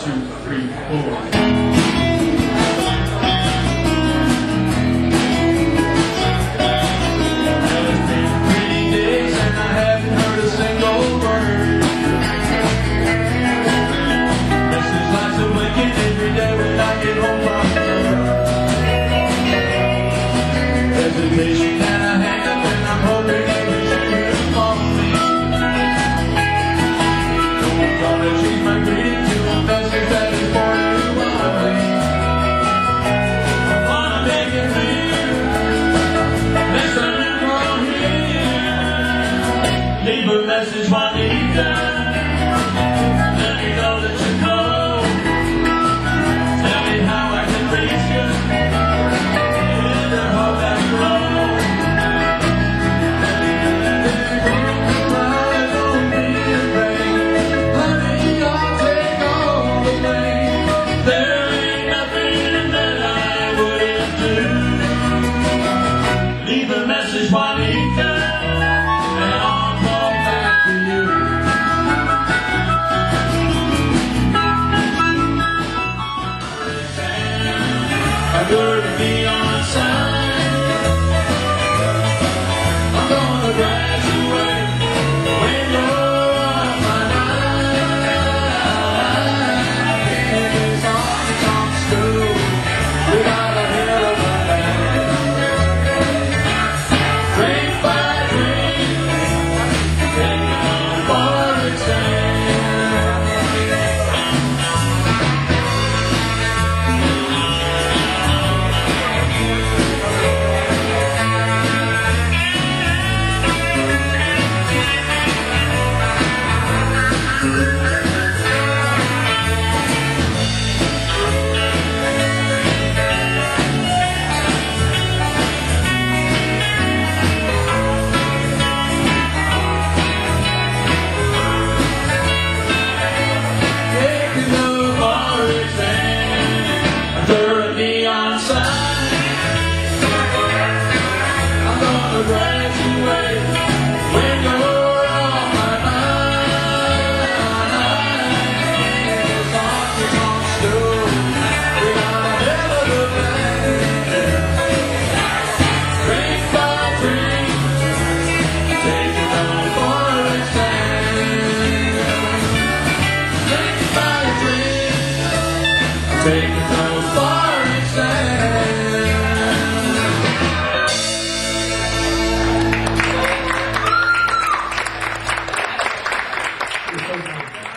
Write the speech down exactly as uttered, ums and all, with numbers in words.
two, three, four. And I hang up and I'm hoping that you should call me. Gonna change my greeting to a message that is for you only. I wanna make it clear, next time you call here, leave a message, Juanita. Let me know that you know. Tell me how I can reach you. Juanita, and I'll call back to you. Under the neon sign, I'm gonna graduate when you're on my mind. In this honky-tonk school, without a hell of a graduate when you're on my mind. It's honky-tonk school, without a hell of a plan. Drink by drink, take it home for an exam. Drink by drink, take it home for an exam.